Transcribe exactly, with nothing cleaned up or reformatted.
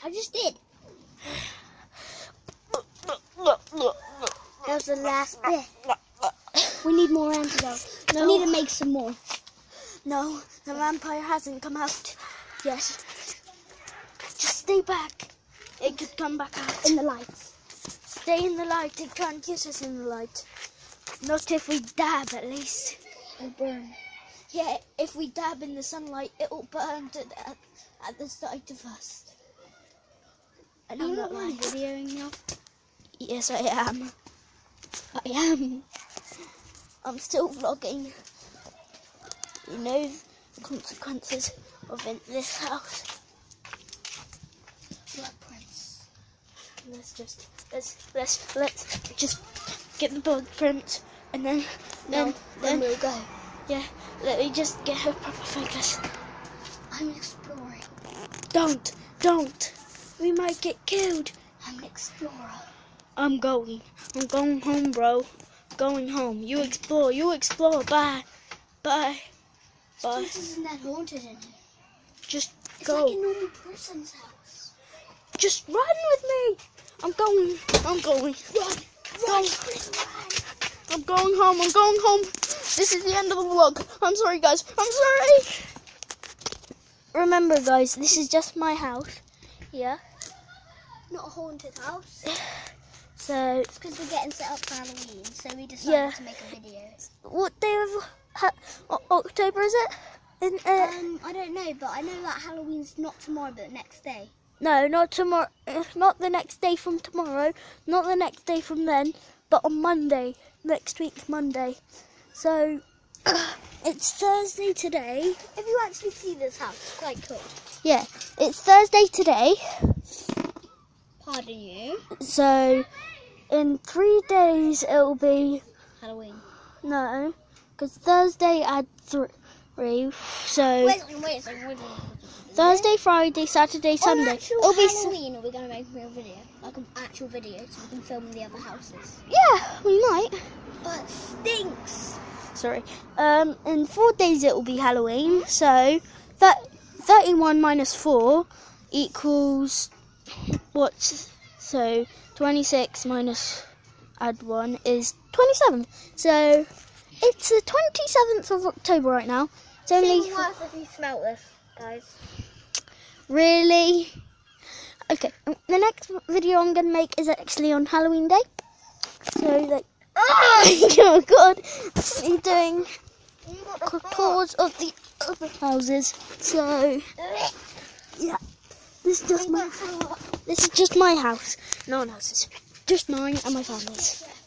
I just did. That was the last bit. We need more antidote. No. We need to make some more. No, the vampire hasn't come out yet. Just stay back. It could come back out. In the lights. Stay in the light. It can't get us in the light. Not if we dab, at least. It'll burn. Yeah, if we dab in the sunlight, it'll burn to death at the sight of us. And I'm I'm not not live videoing now. Yes, I am. I am. I'm still vlogging. You know the consequences of in this house. Footprints. Let's just let's let's let's just get the footprint and then then No, then then we'll go. Yeah, let me just get her proper focus. I'm exploring. Don't, don't. We might get killed. I'm an explorer. I'm going. I'm going home, bro. Going home. You explore. You explore. Bye. Bye. Bye. This isn't that haunted in here. Just It's go. like a normal person's house. Just run with me. I'm going. I'm going. Run, Run. run, run. I'm going home. I'm going home. This is the end of the vlog. I'm sorry, guys. I'm sorry. Remember, guys, this is just my house. Yeah. Not a haunted house. So, It's because we're getting set up for Halloween, so we decided Yeah. to make a video. what day of ha- o- October is it? In, uh, Um, I don't know, but I know that Halloween's not tomorrow, but next day. no, not tomorrow. Uh, not the next day from tomorrow. Not the next day from then. But on Monday, next week, Monday. So, it's Thursday today. If you actually see this house, it's quite cool. Yeah, it's Thursday today. Pardon you. So, in three days it'll be Halloween. no, because Thursday at three. So Wait, wait, wait, wait, wait. Thursday, Friday, Saturday, Sunday. On actual It'll be s- Halloween, are we going to make a real video? Like an actual video, so we can film the other houses. yeah, we might. Oh, it stinks. Sorry. Um, in four days it will be Halloween. So that thirty-one minus four equals what? So twenty-six minus add one is twenty-seven. So it's the twenty-seventh of October right now. It's only It's worse if you smell this, guys. really okay. The next video I'm gonna make is actually on Halloween Day. So like, oh god, I'm doing tours of the other houses. So yeah, this is just my this is just my house. No one else's, just mine and my family's.